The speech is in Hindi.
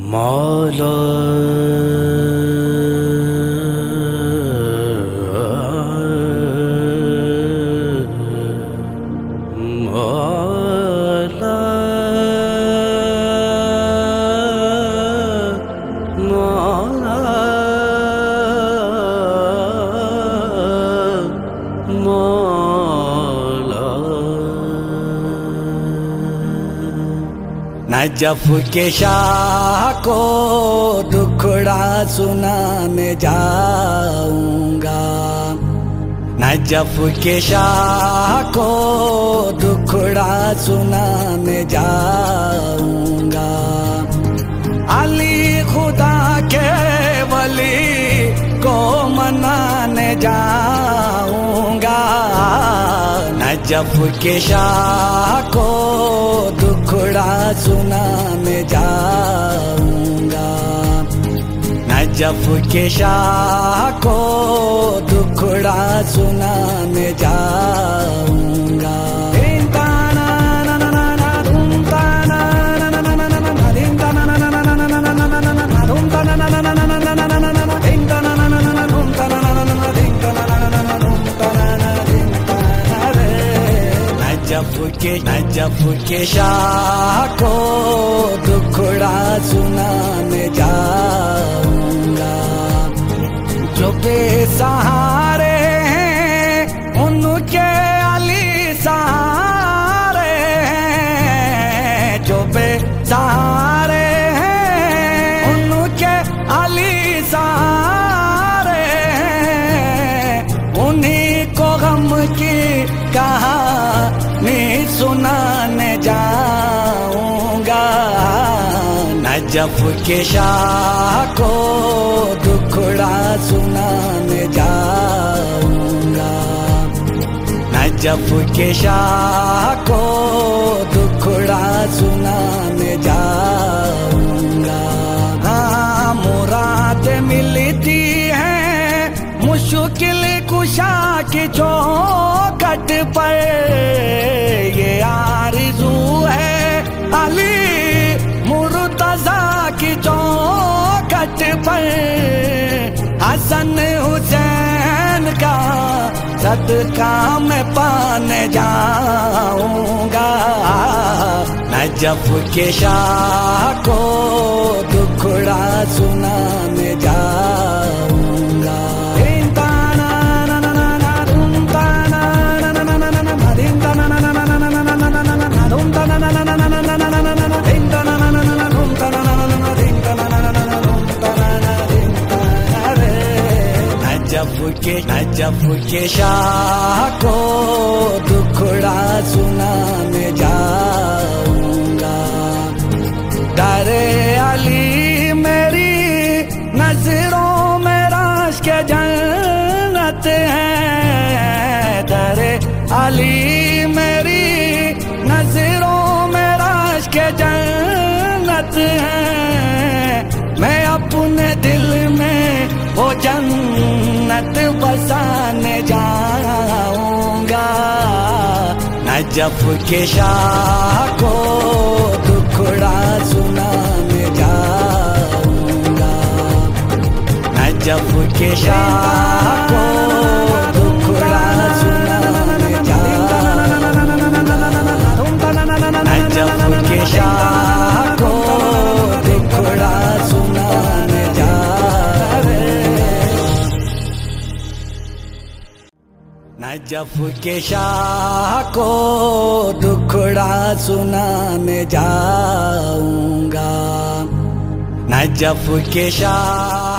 मौला मौला मौला मौला। नजफ के शाह को दुखड़ा सुनाने जाऊंगा, नजफ के शाह को दुखड़ा सुनाने जाऊंगा। अली खुदा के वली को मनाने जाऊंगा, नजफ के शाह को दुखड़ा सुनाने जाऊंगा। नजफ के शाह को दुखड़ा सुनाने जाऊंगा। नजफ के शाह को दुखड़ा सुनाने जाऊंगा। जो बेसहारे हैं उनके अली सहारे हैं, जो बेसहारे हैं उनके अली सहारे हैं। उन्हीं को गम की कहानी सुनाने जाऊंगा। नजफ के शाह को दुखड़ा सुनाने जाऊंगा। नजफ के शाह को दुखड़ा सुनाने जाऊंगा। हाँ मुराद मिलती है मुश्किल कुशा की चौखट पर, ये आरज़ू है अली मुर्तज़ा की चौखट पर। हसन हुसैन का सदका मैं पाने जाऊंगा। नजफ के शाह को दुखड़ा सुनाने जाऊंगा। नजफ के शाह को दुखड़ा सुनाने जाऊंगा। डरे अली मेरी नजरों में राश के जन्नत है, डरे अली मेरी नजरों में राश के जन्नत है। मैं अपने दिल में वो जन्नत बसाने जाऊंगा। नजफ के शाह को दुखड़ा सुनाने जाऊंगा। नजफ के शाह को दुखड़ा सुनाने जाऊंगा। नजफ के शाह को दुखड़ा सुनाने नजफ के शाह को दुखड़ा सुनाने जाऊंगा। नजफ के शाह